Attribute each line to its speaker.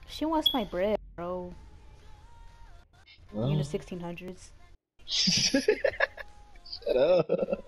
Speaker 1: She wants my bread, bro. In the
Speaker 2: Well,
Speaker 1: 1600s.
Speaker 2: shut up.